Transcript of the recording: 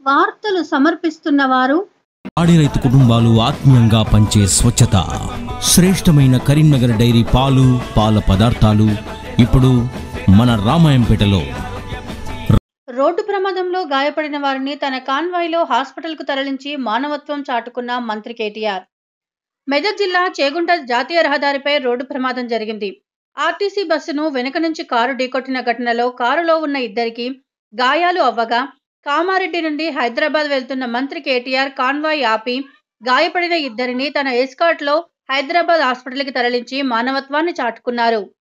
వార్తలు సమర్పిస్తున్నవారు పాడి రైతు కుటుంబాలు ఆత్మీయంగా పంచే స్వచ్ఛత శ్రేష్టమైన కరీంనగర్ డైరీ పాలు పాల పదార్థాలు ఇప్పుడు మన రామాయంపేటలో. రోడ్డు ప్రమాదంలో గాయపడిన వారిని తన కాన్వాయ్లో హాస్పిటల్కు తరలించి మానవత్వం చాటుకున్న మంత్రి కేటీఆర్. మెదక్ జిల్లా చేగుంట జాతీయ రహదారిపై రోడ్డు ప్రమాదం జరిగింది. ఆర్టీసీ బస్సును వెనుక నుంచి కారు ఢీకొట్టిన ఘటనలో కారులో ఉన్న ఇద్దరికి గాయాలు అవ్వగా కామారెడ్డి నుండి హైదరాబాద్ వెళ్తున్న మంత్రి కేటీఆర్ కాన్వాయ్ ఆపి గాయపడిన ఇద్దరిని తన ఎస్కార్ట్లో హైదరాబాద్ హాస్పిటల్కి తరలించి మానవత్వాన్ని చాటుకున్నారు.